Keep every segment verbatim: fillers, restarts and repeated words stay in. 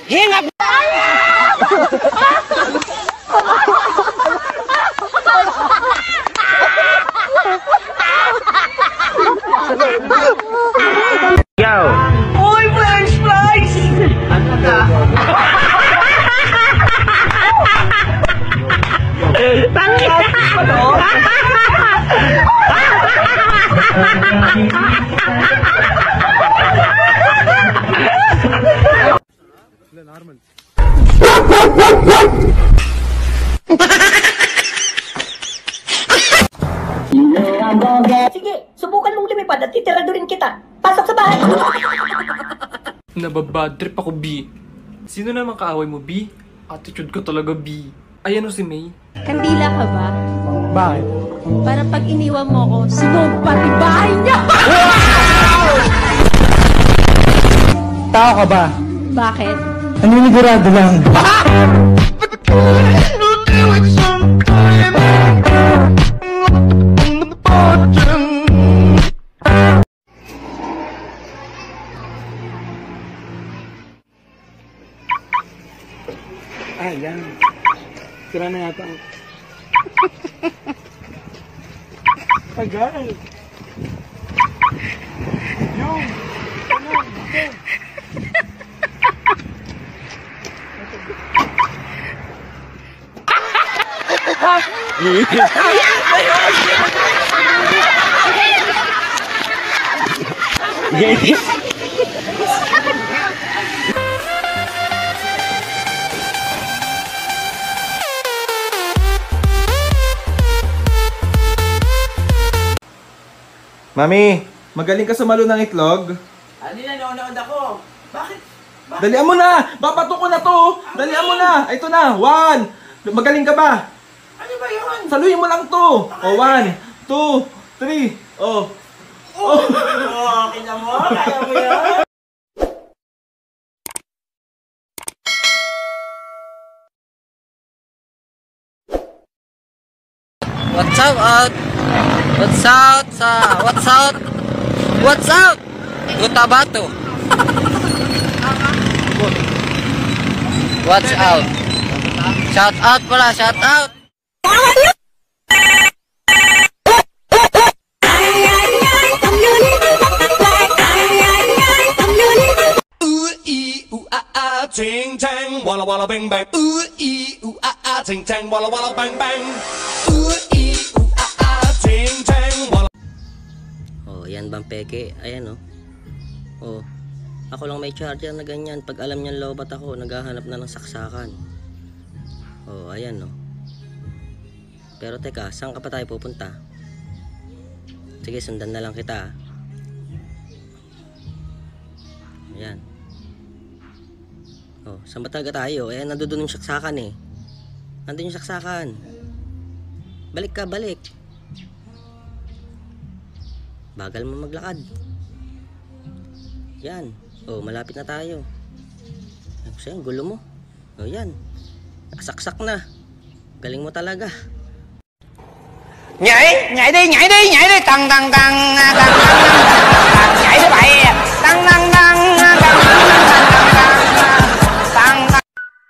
Hinga! Yo! Uy, french fries! Ano ka? Tangin! Normal. Sige, subukan mong lumipad at titira rin kita. Pasok sa bahay. Nababad trip ako, B. Sino naman kaaway mo, B? Attitude ka talaga, B. Ayan o si May. Kandila ka ba? Bakit? Para pag iniwan mo ko, sunog pati bahay niya! Tao ka ba? Bakit? Naninigurado lang. Ah, yan. Sira na yata. Tagal. Yung. Ano? Mami, magaling ka sa malo ng itlog. Ano na, nanonood ako. Bakit? Bakit? Dalian mo na! Babato ko na to! Dalian mo na! Ito na! One! Magaling ka ba? Ano ba yun? Saluhin mo lang to! O, one, two, three, oh. Oh! Oh, kita mo? Kaya mo yan? What's up out? What's out sa What's out? What's out? Cotabato. What's out? Shout out pala, shout out. Ooh ee ooh ah ah ting tang walla walla bang bang. Ooh ee ooh ah ah ting tang walla walla bang bang. Ooh ee ooh ah ah ting tang walla. Oh, yan bang peke? Ayan oh. Oh. Ako lang may charger na ganyan. Pag alam niyan lobat ako, naghahanap na ng saksakan. Oh, ayan oh. Pero teka, saan ka pa tayo pupunta? Sige, sundan na lang kita. Ayan. Oh, saan ba talaga tayo? Eh, nandoon yung saksakan eh. Nandun yung saksakan. Balik ka, balik. Bagal mo maglakad. Yan. Oh, malapit na tayo. Kasi ang gulo mo. Oh, yan. Nakasaksak na. Galing mo talaga. Nhảy, nhảy đi, nhảy đi, nhảy đi. Tăng, tăng, tăng, tăng, tăng, tăng. Nhảy đi vậy. Tăng, tăng, tăng, tăng, tăng, tăng, tăng.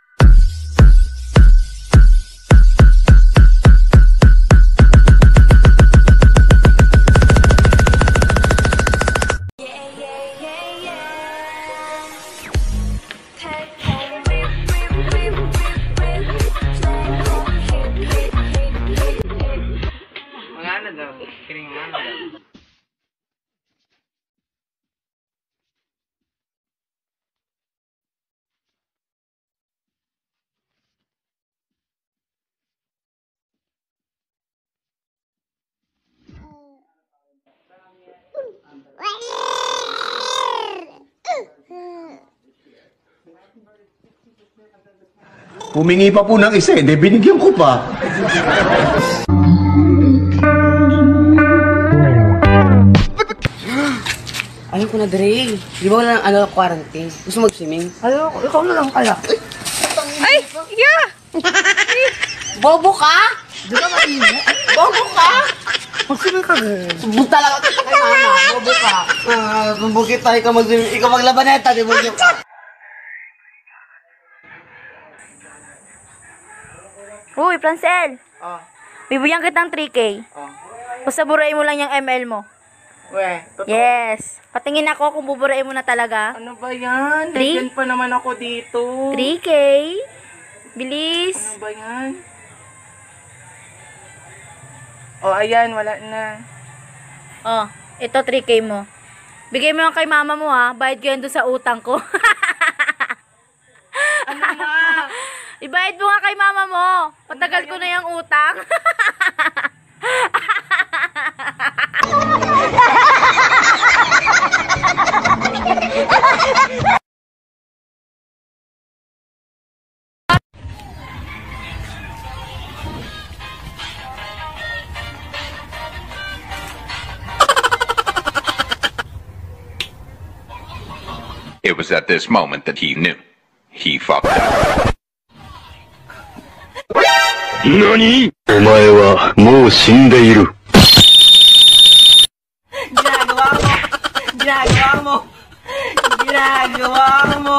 Humingi pa po ng isa, hindi binigyan ko pa. Alam ko na, Dre. Di ba wala ng ano, quarantine? Gusto mag-swimming? Alam ko, ikaw na lang kaya. Ay! Yeah! Bobo ka? Di ba mainit? Bobo ka? Mag-swimming ka rin. Subog talaga kita kay mama. Bobo ka. Ah, subog kita, ikaw mag-swimming. Ikaw maglabaneta, di ba yun ka? Uy, Francel. Oh. Bibigyan kitang three K. Oh. Basta burain mo lang yung M L mo. We, totoo. Yes. Patingin ako kung buburain mo na talaga. Ano ba yan? Three? Legend pa naman ako dito. three K. Bilis. Ano ba yan? Oh, ayan, wala na. Oh, ito three K mo. Bigay mo lang kay mama mo ha. Bayad ko yan doon sa utang ko. Ano ma? Ibayad mo nga kay mama mo. Patagal ko na yung utang. It was at this moment that he knew. He fucked up. NANI?! お前はもう死んでいる。 Ginagawa mo! Ginagawa mo! Ginagawa mo!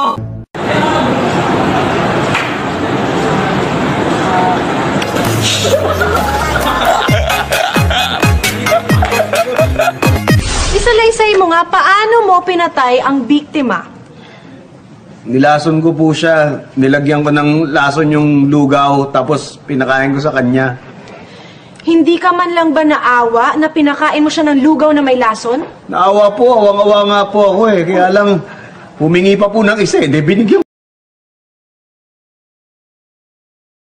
Isalaysay mo nga, paano mo pinatay ang biktima? Nilason ko po siya. Nilagyan ko ng lason yung lugaw, tapos pinakain ko sa kanya. Hindi ka man lang ba naawa na pinakain mo siya ng lugaw na may lason? Naawa po, awang-awa nga po ako eh. Kaya lang, humingi pa po ng isa eh. Di binigyan